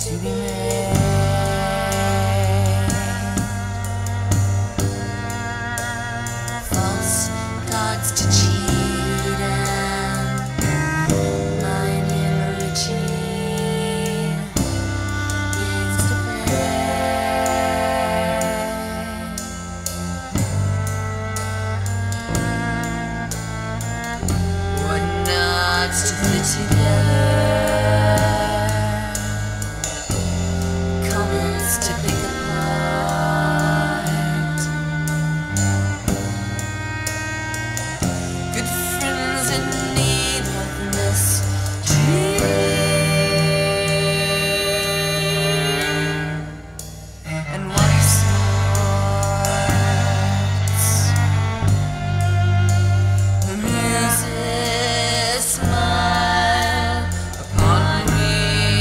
to be made. False gods to cheat and blind enriching gains to pay. What knots to fit together, to pick apart. Good friends in need of mistreat, and water snorts. The muses smile upon me.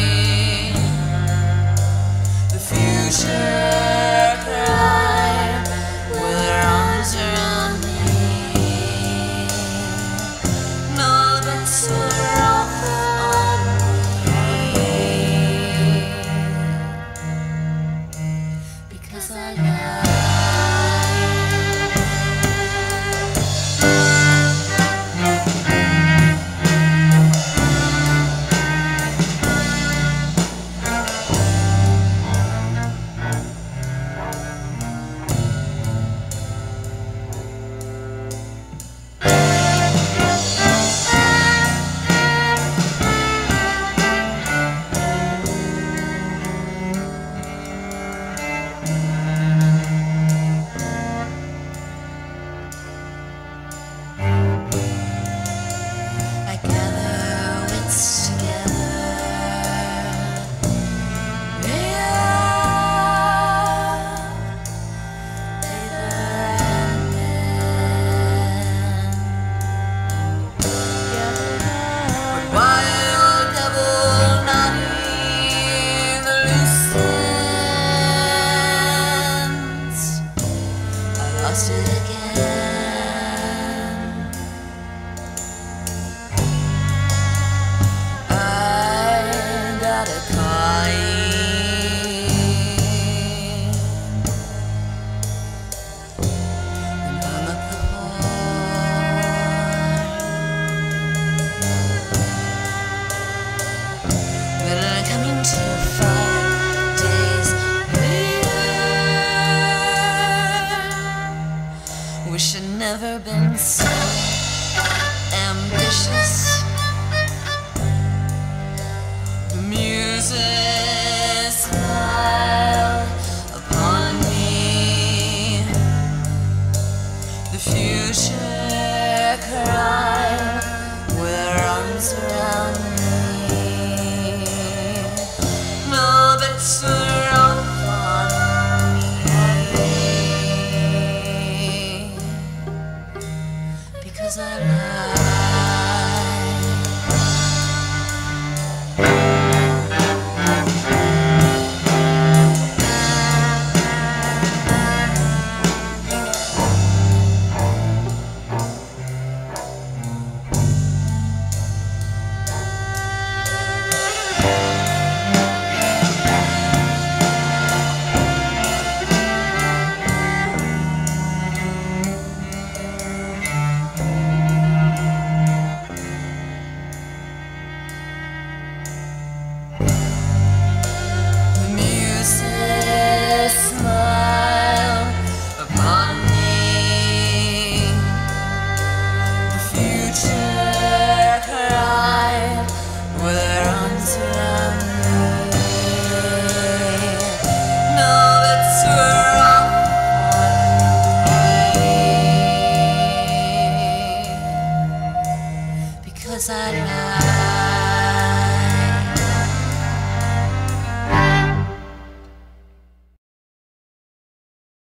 The future cry with her arms around me. No bets were off on me, because I lied. Lost it again. I got a coin and hung up the horn. But I'm coming to 5 days later. Wish I'd never been so ambitious. The muses smile upon me. The future cry with her arms around me. No bets were off on me, because I lied. Smile upon me. The future cry with her arms around me. No bets were off on me, because I know.